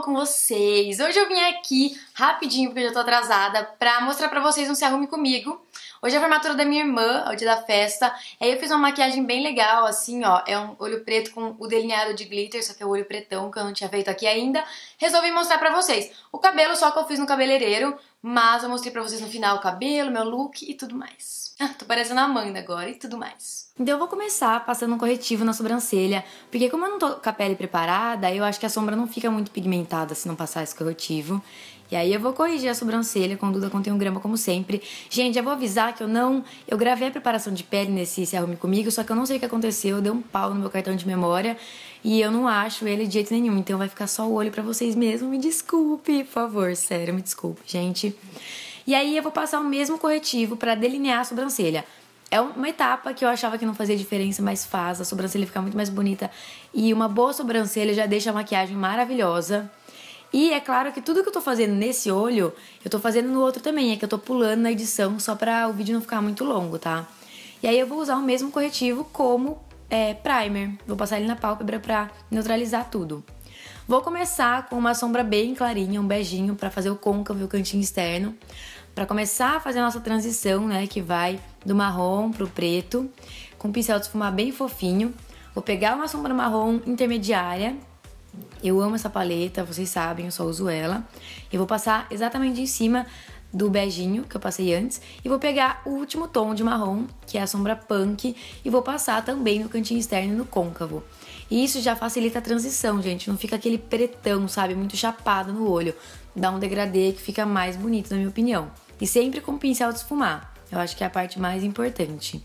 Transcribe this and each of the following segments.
com vocês? Hoje eu vim aqui rapidinho, porque eu já tô atrasada, pra mostrar pra vocês um Se Arrume Comigo. Hoje é a formatura da minha irmã, é o dia da festa. Aí eu fiz uma maquiagem bem legal, assim, ó. É um olho preto com o delineado de glitter, só que é o olho pretão, que eu não tinha feito aqui ainda. Resolvi mostrar pra vocês. O cabelo só que eu fiz no cabeleireiro, mas eu mostrei pra vocês no final o cabelo, meu look e tudo mais. Tô parecendo a Amanda agora e tudo mais. Então eu vou começar passando um corretivo na sobrancelha, porque como eu não tô com a pele preparada, eu acho que a sombra não fica muito pigmentada se não passar esse corretivo. E aí eu vou corrigir a sobrancelha com Duda Contém um Grama, como sempre. Gente, já vou avisar que eu gravei a preparação de pele nesse Se Arrume Comigo, só que eu não sei o que aconteceu, deu um pau no meu cartão de memória e eu não acho ele de jeito nenhum, então vai ficar só o olho pra vocês mesmo. Me desculpe, por favor, sério, me desculpe, gente. E aí eu vou passar o mesmo corretivo pra delinear a sobrancelha. É uma etapa que eu achava que não fazia diferença, mas faz. A sobrancelha fica muito mais bonita. E uma boa sobrancelha já deixa a maquiagem maravilhosa. E é claro que tudo que eu tô fazendo nesse olho, eu tô fazendo no outro também. É que eu tô pulando na edição só pra o vídeo não ficar muito longo, tá? E aí eu vou usar o mesmo corretivo como primer. Vou passar ele na pálpebra pra neutralizar tudo. Vou começar com uma sombra bem clarinha, um beijinho, pra fazer o côncavo e o cantinho externo. Pra começar a fazer a nossa transição, né, que vai do marrom pro preto, com um pincel de esfumar bem fofinho. Vou pegar uma sombra marrom intermediária. Eu amo essa paleta, vocês sabem, eu só uso ela. E vou passar exatamente em cima do beijinho que eu passei antes. E vou pegar o último tom de marrom, que é a sombra punk, e vou passar também no cantinho externo e no côncavo. E isso já facilita a transição, gente. Não fica aquele pretão, sabe? Muito chapado no olho. Dá um degradê que fica mais bonito, na minha opinião. E sempre com pincel de esfumar. Eu acho que é a parte mais importante.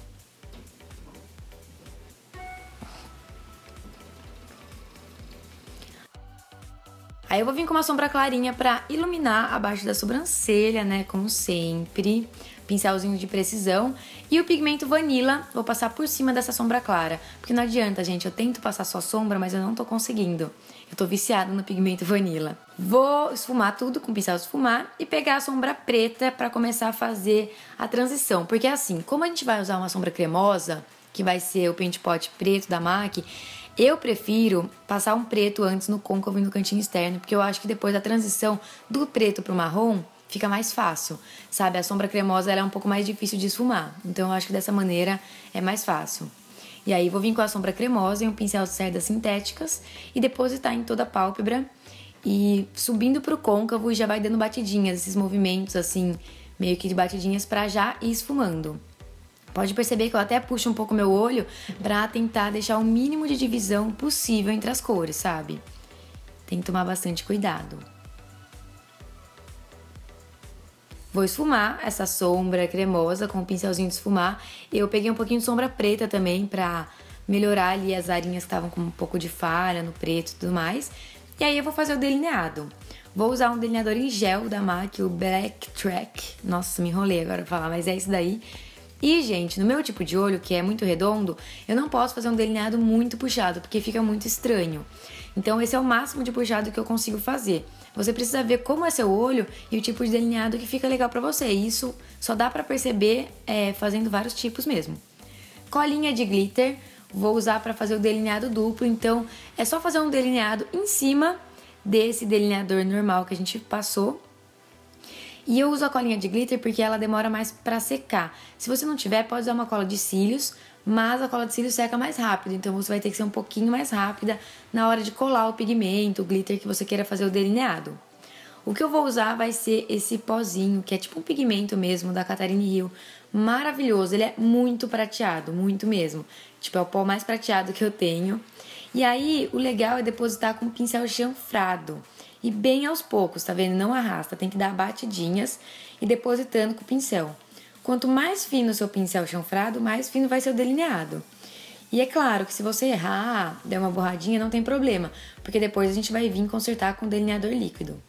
Aí eu vou vir com uma sombra clarinha pra iluminar abaixo da sobrancelha, né? Como sempre. Pincelzinho de precisão. E o pigmento Vanilla, vou passar por cima dessa sombra clara. Porque não adianta, gente. Eu tento passar só sombra, mas eu não tô conseguindo. Eu tô viciada no pigmento Vanilla. Vou esfumar tudo com pincel de esfumar e pegar a sombra preta pra começar a fazer a transição. Porque assim, como a gente vai usar uma sombra cremosa, que vai ser o Paint Pot preto da MAC, eu prefiro passar um preto antes no côncavo e no cantinho externo, porque eu acho que depois da transição do preto pro marrom, fica mais fácil, sabe? A sombra cremosa ela é um pouco mais difícil de esfumar, então eu acho que dessa maneira é mais fácil. E aí vou vir com a sombra cremosa e um pincel de cerdas sintéticas e depositar em toda a pálpebra e subindo pro côncavo e já vai dando batidinhas, esses movimentos assim, meio que de batidinhas pra já ir esfumando. Pode perceber que eu até puxo um pouco meu olho pra tentar deixar o mínimo de divisão possível entre as cores, sabe? Tem que tomar bastante cuidado. Vou esfumar essa sombra cremosa com um pincelzinho de esfumar. Eu peguei um pouquinho de sombra preta também pra melhorar ali as arinhas que estavam com um pouco de falha no preto e tudo mais. E aí eu vou fazer o delineado. Vou usar um delineador em gel da MAC, o Black Track. Nossa, me enrolei agora pra falar, mas é isso daí. E, gente, no meu tipo de olho, que é muito redondo, eu não posso fazer um delineado muito puxado, porque fica muito estranho. Então, esse é o máximo de puxado que eu consigo fazer. Você precisa ver como é seu olho e o tipo de delineado que fica legal pra você. E isso só dá pra perceber fazendo vários tipos mesmo. Colinha de glitter, vou usar pra fazer o delineado duplo. Então, é só fazer um delineado em cima desse delineador normal que a gente passou. E eu uso a colinha de glitter porque ela demora mais pra secar. Se você não tiver, pode usar uma cola de cílios, mas a cola de cílios seca mais rápido, então você vai ter que ser um pouquinho mais rápida na hora de colar o pigmento, o glitter que você queira fazer o delineado. O que eu vou usar vai ser esse pozinho, que é tipo um pigmento mesmo, da Catarine Hill. Maravilhoso, ele é muito prateado, muito mesmo. Tipo, é o pó mais prateado que eu tenho. E aí, o legal é depositar com um pincel chanfrado. E bem aos poucos, tá vendo? Não arrasta, tem que dar batidinhas e depositando com o pincel. Quanto mais fino o seu pincel chanfrado, mais fino vai ser o delineado. E é claro que se você errar, der uma borradinha, não tem problema, porque depois a gente vai vir consertar com o delineador líquido.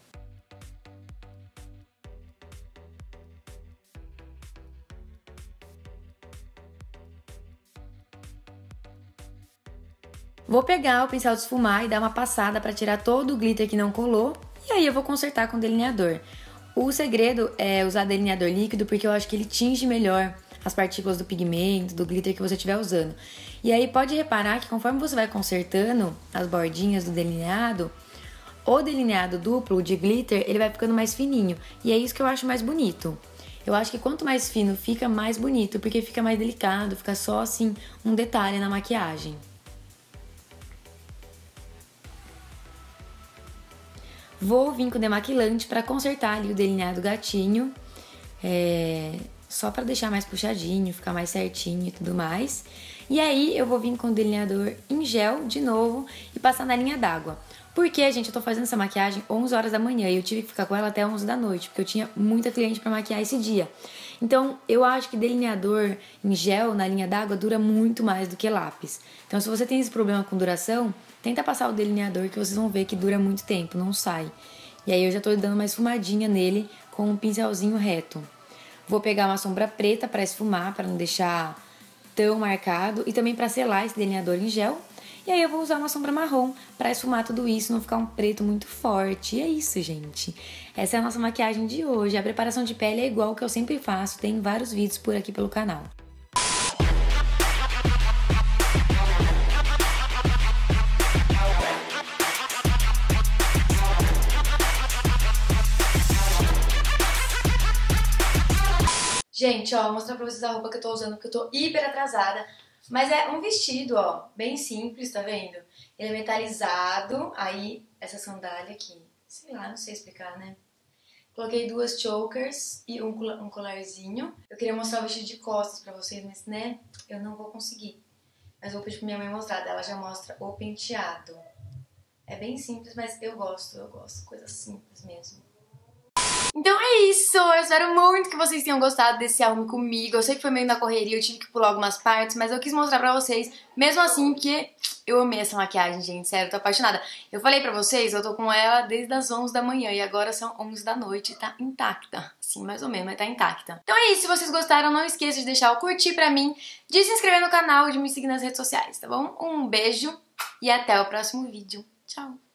Vou pegar o pincel de esfumar e dar uma passada para tirar todo o glitter que não colou. E aí eu vou consertar com o delineador. O segredo é usar delineador líquido porque eu acho que ele tinge melhor as partículas do pigmento, do glitter que você estiver usando. E aí pode reparar que conforme você vai consertando as bordinhas do delineado, O delineado duplo de glitter, ele vai ficando mais fininho, e é isso que eu acho mais bonito. Eu acho que quanto mais fino fica, mais bonito, porque fica mais delicado, fica só assim um detalhe na maquiagem. Vou vir com o demaquilante para consertar ali o delineado gatinho, só para deixar mais puxadinho, ficar mais certinho e tudo mais. E aí eu vou vir com o delineador em gel de novo e passar na linha d'água. Porque, gente, eu tô fazendo essa maquiagem 11 horas da manhã e eu tive que ficar com ela até 11 da noite, porque eu tinha muita cliente pra maquiar esse dia. Então, eu acho que delineador em gel na linha d'água dura muito mais do que lápis. Então, se você tem esse problema com duração, tenta passar o delineador que vocês vão ver que dura muito tempo, não sai. E aí eu já tô dando uma esfumadinha nele com um pincelzinho reto. Vou pegar uma sombra preta pra esfumar, pra não deixar tão marcado e também pra selar esse delineador em gel. E aí eu vou usar uma sombra marrom pra esfumar tudo isso, não ficar um preto muito forte. E é isso, gente. Essa é a nossa maquiagem de hoje. A preparação de pele é igual que eu sempre faço, tem vários vídeos por aqui pelo canal. Gente, ó, vou mostrar pra vocês a roupa que eu tô usando, porque eu tô hiper atrasada. Mas é um vestido, ó, bem simples, tá vendo? Ele é metalizado, aí essa sandália aqui, sei lá, não sei explicar, né? Coloquei duas chokers e um colarzinho. Eu queria mostrar o vestido de costas pra vocês, mas, né, eu não vou conseguir. Mas vou pedir pra minha mãe mostrar, ela já mostra o penteado. É bem simples, mas eu gosto, coisa simples mesmo. Então é isso, eu espero muito que vocês tenham gostado desse Arrume Comigo. Eu sei que foi meio na correria, eu tive que pular algumas partes, mas eu quis mostrar pra vocês, mesmo assim, porque eu amei essa maquiagem, gente, sério, tô apaixonada. Eu falei pra vocês, eu tô com ela desde as 11 da manhã e agora são 11 da noite e tá intacta. Sim, mais ou menos, mas tá intacta. Então é isso, se vocês gostaram, não esqueça de deixar o curtir pra mim, de se inscrever no canal e de me seguir nas redes sociais, tá bom? Um beijo e até o próximo vídeo. Tchau!